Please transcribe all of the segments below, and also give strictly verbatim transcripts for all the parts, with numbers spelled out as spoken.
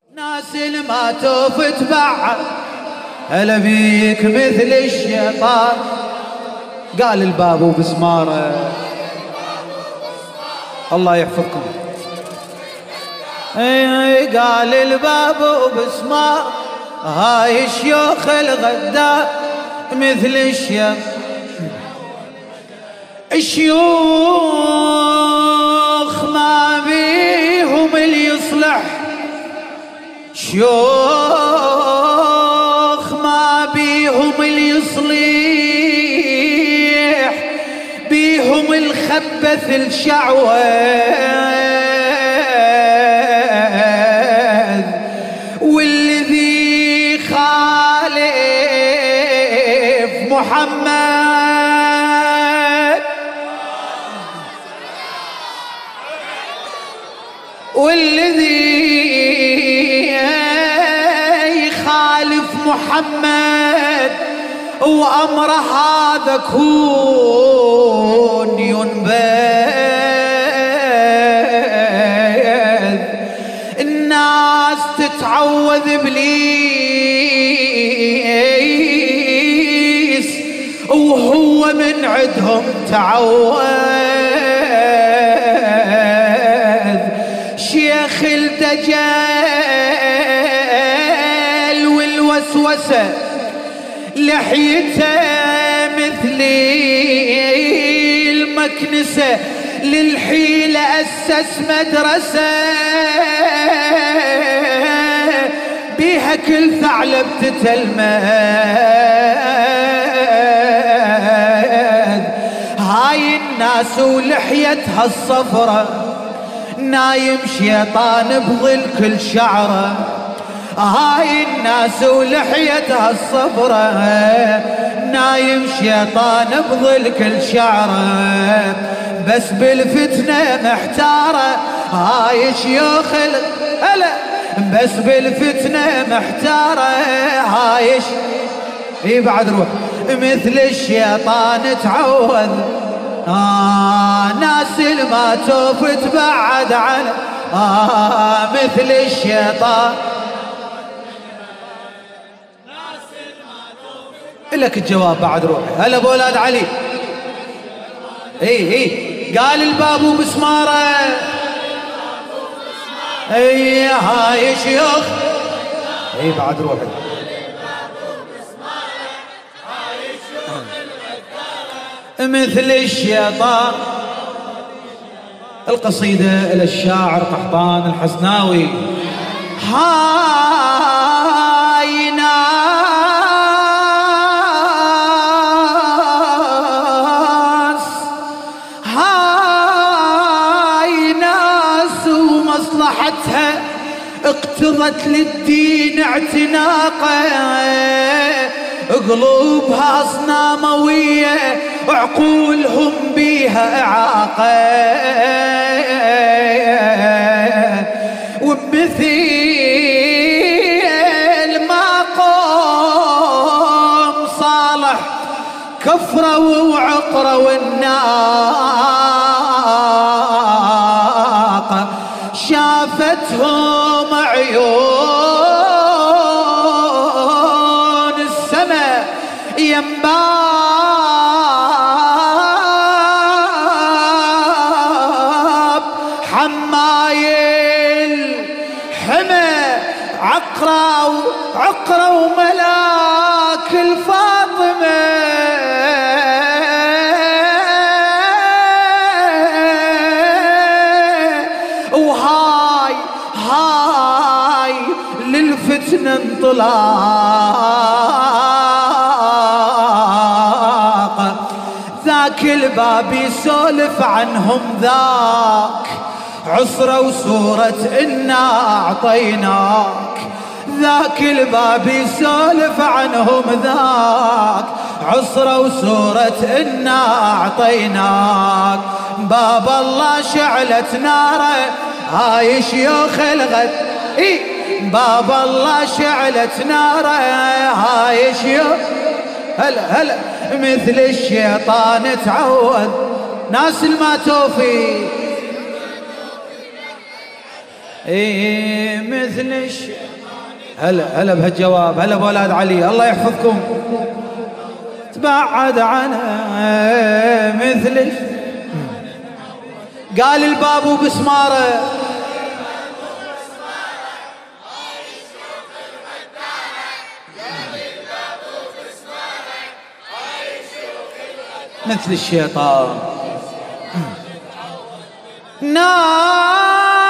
ناس ما توف تبعد هلا بيك مثل الشيطان. قال الباب وبسماره الله يحفظكم. اي قال الباب وبسمار هاي الشيوخ الغدار مثل الشيخ. الشيوخ ما بيهم اللي يصلح، شيوخ ما بيهم اللي يصلح، بيهم الخبث الشعوذ والذي خالف محمد، والذي يخالف محمد وأمر هذا كون ينبذ. الناس تتعوذ إبليس وهو من عندهم تعوذ. شيخ الدجال والوسوسة لحيته مثل المكنسة، للحيلة أسس مدرسة بيها كل ثعلب تتلمذ. هاي الناس ولحيتها الصفرة نايم شيطان بظل كل شعره. هاي الناس ولحيتها الصفرة نايم شيطان بظل كل شعره، بس بالفتنة محتارة. هاي شيوخ هلا بس بالفتنة محتارة. هاي اي بعد روح مثل الشيطان تعوذ. آه ناس ما توف تبعد عنه آه مثل الشيطان. لك الجواب بعد روحي. هلا بولاد علي. اي اي قال الباب وبسماره. اي هاي شيوخ. اي بعد روحي. مثل الشيطان. القصيدة إلى الشاعر قحطان الحسناوي. هاي ناس هاي ناس ومصلحتها اقتضت للدين اعتناقه، قلوبها أصناموية وعقولهم بيها إعاقة، وبمثيل ما قوم صالح كفروا وعقروا الناقة، شافتهم عيون السماء ينباب حمايل حمى عقرة عقرة وملاك الفاطمة، وهاي هاي للفتنة انطلاق. ذاك الباب يسولف عنهم ذاك عصرة وصورة إنا أعطيناك. ذاك الباب يسولف عنهم ذاك عصرة وصورة إنا أعطيناك. باب الله شعلت ناره. هاي شيوخ الغد. إيه باب الله شعلت ناره. هاي شيوخ هلا هلا مثل الشيطان تعوذ. ناس ما توفي اي مثل الشيطان. هلا هلا بهالجواب، هلا بولاد علي، الله يحفظكم. تبعد عنه مثل الشيطان. قال البابو بسماره مثل الشيطان. ناس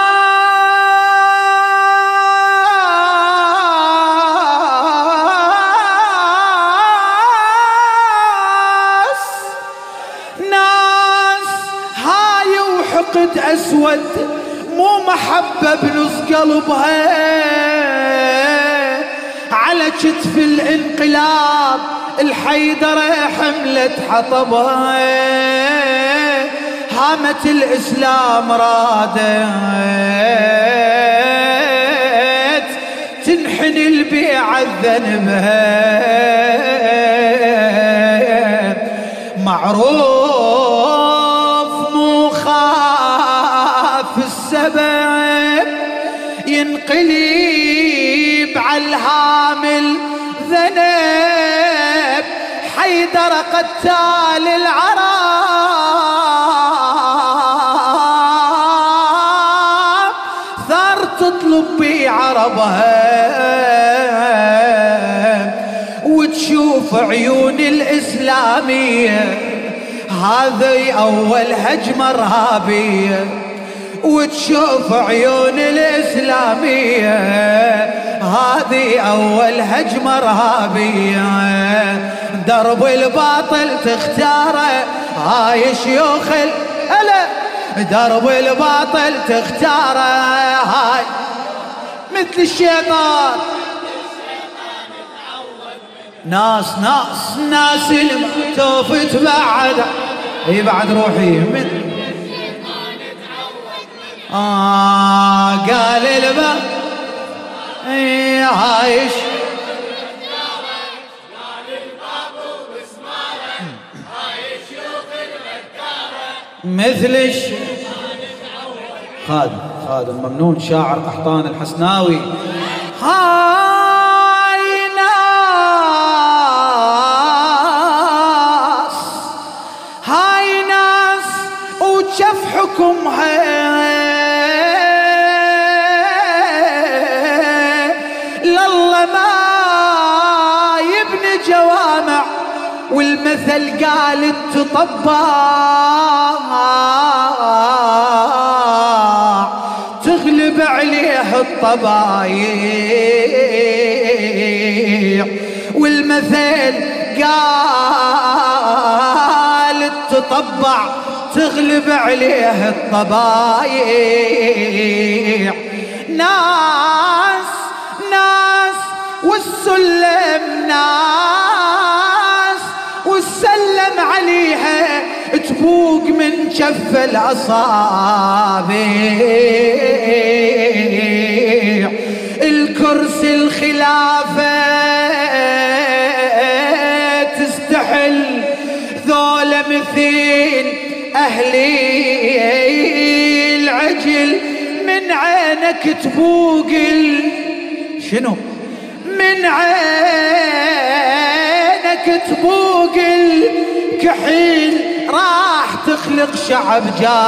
ناس هاي وحقد أسود، مو محبة بنص قلبها، على كتف الانقلاب الحيدرة حملت حطبها، هامة الإسلام رادت تنحني البيعة ذنبها، معروف مو خاف السبب ينقلب على الهامل ذنب، حيدر قتال العرب ثار تطلب بي عربها، وتشوف عيون الإسلامية هذه أول هجمة رهابية، وتشوف عيون الإسلامية هذه أول هجمة رهابية، درب الباطل تختاره هاي شيوخ هلا، درب الباطل تختاره هاي مثل الشيطان. ناس ناس ناس المعتوف تبعد، هي بعد روحي من آه قال البا اي عايش مثل الشيطان. خادم خادم ممنون شاعر قحطان الحسناوي. هاي ناس هاي ناس وشف حكمها لله ما يبني جوامع، والمثل قال تطبع تغلب عليه الطبايع، والمثل قال تطبع تغلب عليه الطبايع. ناس ناس والسلم ناس والسلم عليها تبوق من جف الأصابع، الكرسي الخلافة تستحل ذولا مثيل أهلي العجل، من عينك تبوق شنو من عينك تبوق الكحيل، راح تخلق شعب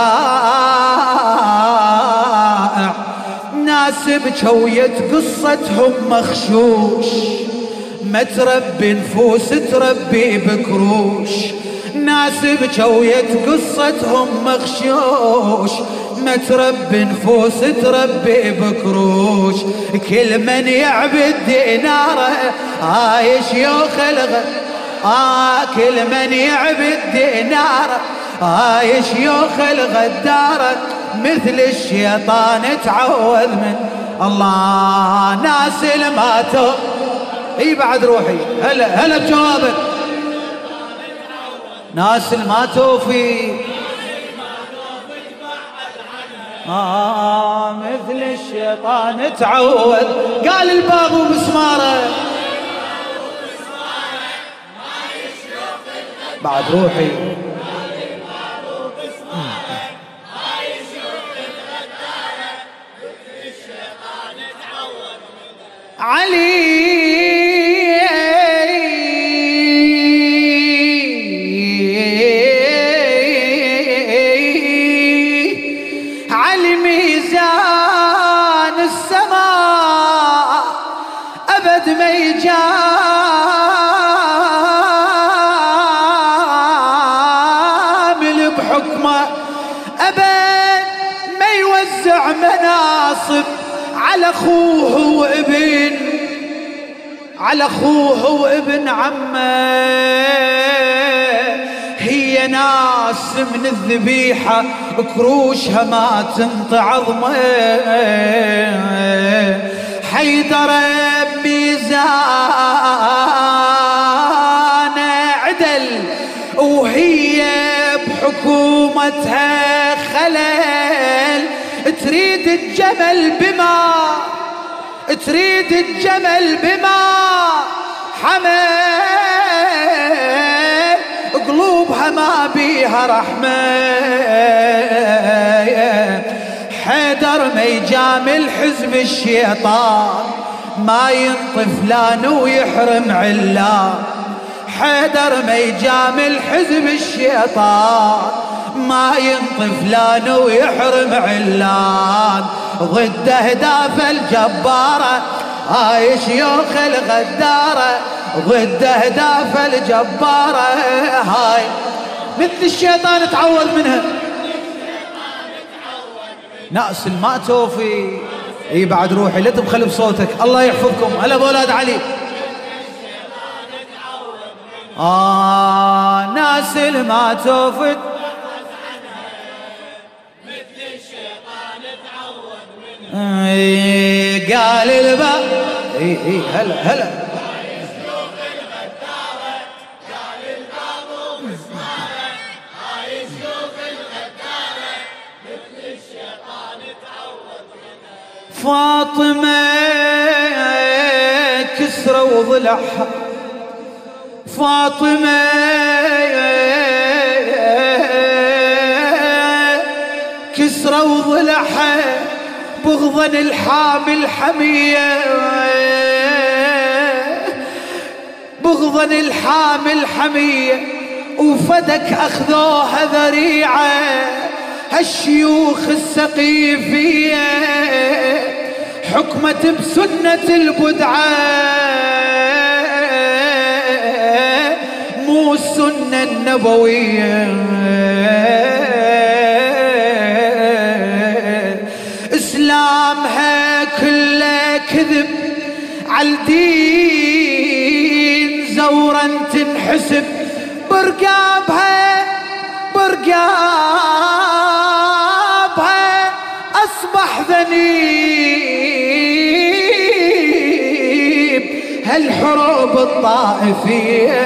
جائع. ناس بجوية قصتهم مخشوش، ما تربي نفوس تربي بكروش، ناس بجوية قصتهم مخشوش، ما تربي نفوس تربي بكروش، كل من يعبد ديناره هاي شيوخ الغ آه كل من يعبد ديناره هاي شيوخ الغدارة، مثل الشيطان تعوذ من الله. ناس الماتوا اي بعد روحي هلا هلا بجوابك. ناس الماتوا في آه مثل الشيطان تعوذ، قال البابو بسماره بعد روحي. ما يجامل بحكمه، أبد ما يوزع مناصب على أخوه وابن على أخوه وابن عمه. هي ناس من الذبيحة كروشها ما تنطي عظمه. حيدر بميزان عدل وهي بحكومتها خلل. تريد الجمل بما تريد الجمل بما حمل، قلوبها ما بيها رحمة. حيدر ما يجامل حزب الشيطان، ما ينطي فلان ويحرم علان. حيدر ما يجامل حزب الشيطان، ما ينطي فلان ويحرم علان. ضد أهداف الجبارة هاي شيوخ الغدارة، ضد أهداف الجبارة هاي مثل الشيطان تعوذ منها. ناس ما توفي. اي بعد روحي لا تبخل بصوتك، الله يحفظكم. هلا بولاد علي. آه ناس ما توفت مثل الشيطان تعوذ منها. اي قال الباب اي اي هلا هلا فاطمة كسرة وضلعها. فاطمة كسرة وضلعها بغضا الحامل حمية. بغضا الحامل حمية وفدك أخذوها ذريعة. هالشيوخ السقيفية حكمت بسنة البدعة، مو السنة النبوية. إسلامها كله كذب عالدين، زورا تنحسب برقابها برقابها أصبح ذنيب. هالحروب الطائفية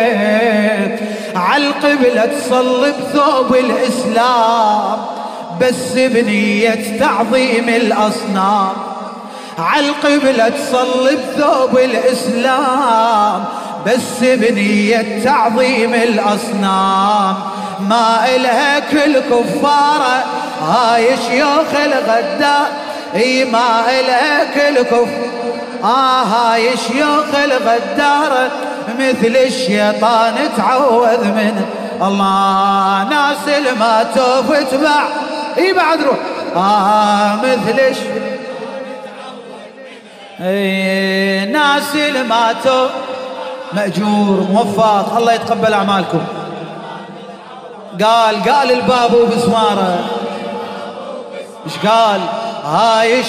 عالقبلة تصلب ثوب الإسلام، بس بنية تعظيم الأصنام. عالقبلة تصلب ثوب الإسلام، بس بنية تعظيم الأصنام. ما إلها كل كفارة هاي شيوخ الغدار. اي ما إلها كل كفارة آه هاي شيوخ الغدارة، مثل الشيطان تعوذ منه. الله ناس ما توف تبع اي بعد روح آه مثل الشيطان. اي ناس ما توف مأجور موفق، الله يتقبل أعمالكم. قال قال البابو بسمارة ايش قال؟ هايش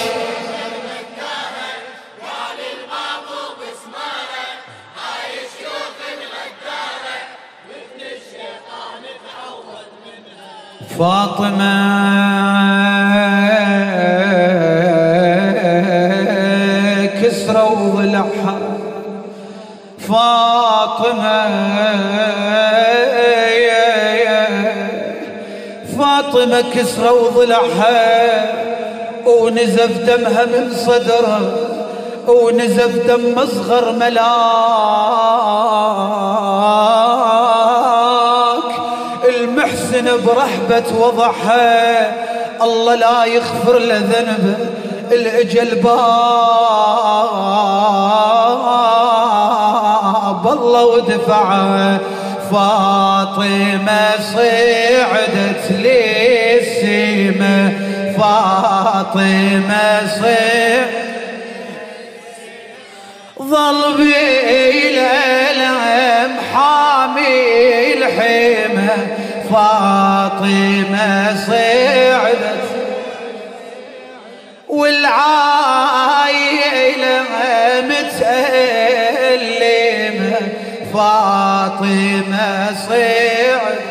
قال البابو بسمارة هاي شيوخ الغدارة مثل الشيطان تعوذ منها. فاطمة كسرة وضلعها. فاطمة فاطمة كسرة وضلعها ونزف دمها من صدرها، ونزف دم أصغر ملاك. المحسن برحبة وضعها، الله لا يغفر له ذنبه. الأجل باب الله ودفعه. فاطمة صعدت للسما، فاطمة صعدت ظل بالألم حامي الحمى فاطمة صعدت والعايلة متألمة فاطمة صعدت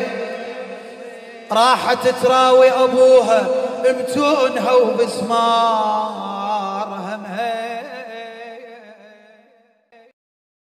راحت تراوي أبوها بمتونها وبسمار همها